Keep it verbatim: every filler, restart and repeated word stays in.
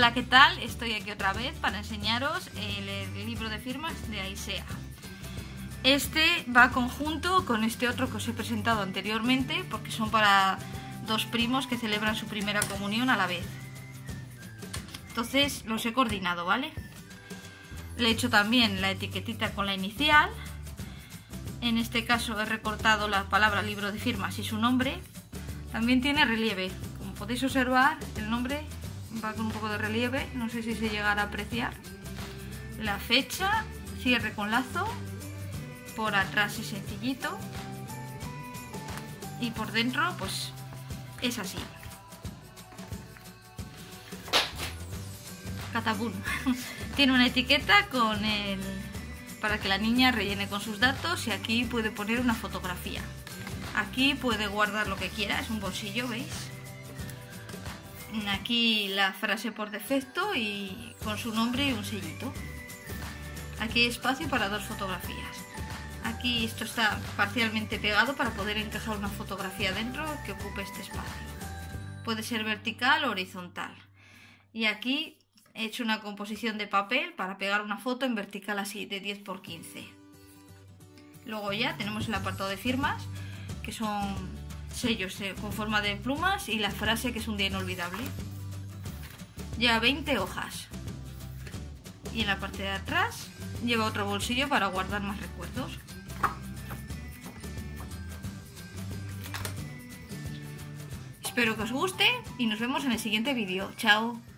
Hola, ¿qué tal? Estoy aquí otra vez para enseñaros el, el libro de firmas de Aisea. Este va conjunto con este otro que os he presentado anteriormente porque son para dos primos que celebran su primera comunión a la vez. Entonces los he coordinado, ¿vale? Le he hecho también la etiquetita con la inicial. En este caso he recortado la palabra libro de firmas y su nombre. También tiene relieve. Como podéis observar, el nombre va con un poco de relieve, no sé si se llegará a apreciar. La fecha, cierre con lazo, por atrás es sencillito y por dentro pues es así. Catabún. Tiene una etiqueta con el para que la niña rellene con sus datos y aquí puede poner una fotografía. Aquí puede guardar lo que quiera, es un bolsillo, ¿veis? Aquí la frase por defecto y con su nombre y un sellito. Aquí hay espacio para dos fotografías. Aquí esto está parcialmente pegado para poder encajar una fotografía dentro que ocupe este espacio. Puede ser vertical o horizontal. Y aquí he hecho una composición de papel para pegar una foto en vertical así de diez por quince. Luego ya tenemos el apartado de firmas, que son sellos con forma de plumas, y la frase, que es un día inolvidable. Lleva veinte hojas. Y en la parte de atrás lleva otro bolsillo para guardar más recuerdos. Espero que os guste y nos vemos en el siguiente vídeo. ¡Chao!